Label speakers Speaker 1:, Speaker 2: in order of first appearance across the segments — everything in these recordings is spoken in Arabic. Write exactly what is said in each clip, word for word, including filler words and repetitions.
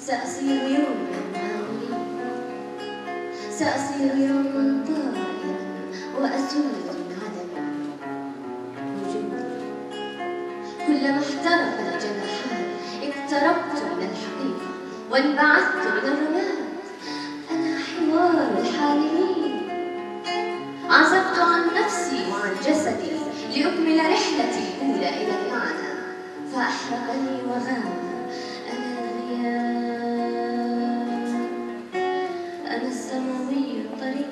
Speaker 1: سأصير يوما هاويا، سأصير يوما طائرا وأسود عدم وجودي. كلما احترقت جناحاي اقتربت من الحقيقة وانبعثت من الرماد. أنا حوار الحالمين، عزفت عن نفسي وعن جسدي لأكمل رحلتي الأولى إلى المعنى، فأحرقني وغاب. أنا الغياب، أنا السماوي الطريق.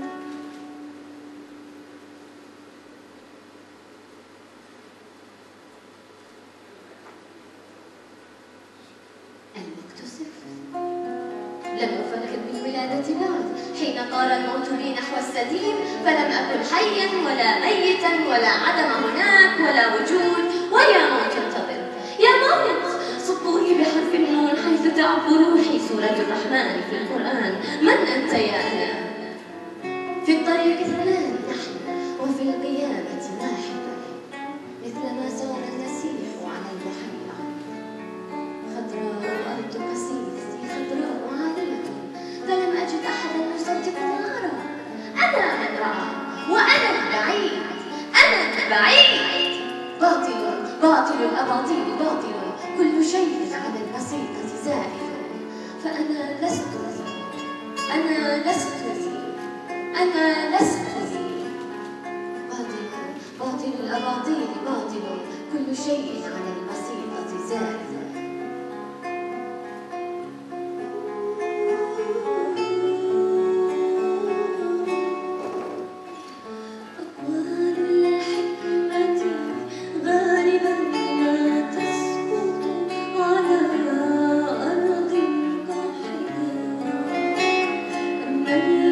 Speaker 1: المكتسف لم أفكر بالولادة بعد، حين طار الموت بي نحو السديم، فلم أكن حيا ولا ميتا ولا عدم هناك ولا وجود. ويا موت انتظر، يا موت صبوني بحرف النون حيث تعبو روحي سورة الرحمن في القرآن. من أنت يا أنا؟ في الطريق اثنان نحن وفي القيامة واحد، مثلما زال المسيح على البحيرة. خضراء أرض قصيدتي خضراء عالية، فلم أجد أحدا يصدق ما أرى. أنا من رأى وأنا البعيد، أنا البعيد. باطل باطل الأباطيل باطل، كل شيء على البسيطة زائد. فأنا لست لي، أنا لست لي، أنا لست لي. باطل باطل الأباطيل باطل، كل شيء على البسيطة زائد.
Speaker 2: أما